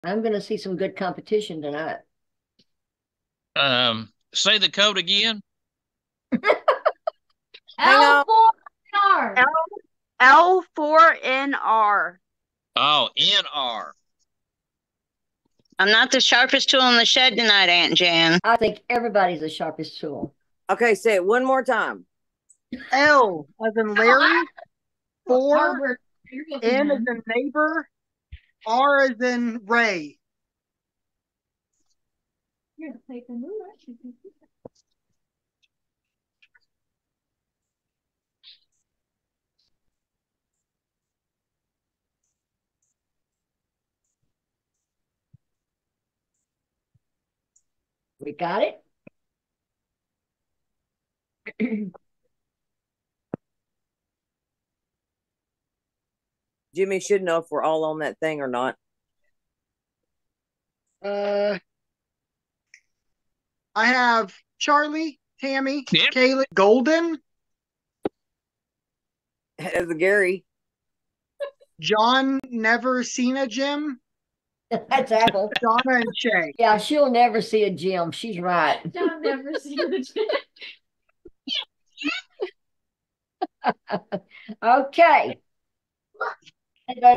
I'm going to see some good competition tonight. Say the code again. Hang on. L4NR. L4NR. Oh, NR. I'm not the sharpest tool in the shed tonight, Aunt Jan. I think everybody's the sharpest tool. Okay, say it one more time. L as in Larry, 4, N as N. in neighbor, R as in Ray. Here, take a ruler. We got it? Jimmy should know if we're all on that thing or not. I have Charlie, Tammy, Yep. Kayla, Golden, As a Gary. John, never seen a Jim, That's Apple. Donna, and Shay. Yeah, she'll never see a gym. She's right. I've never seen the Okay.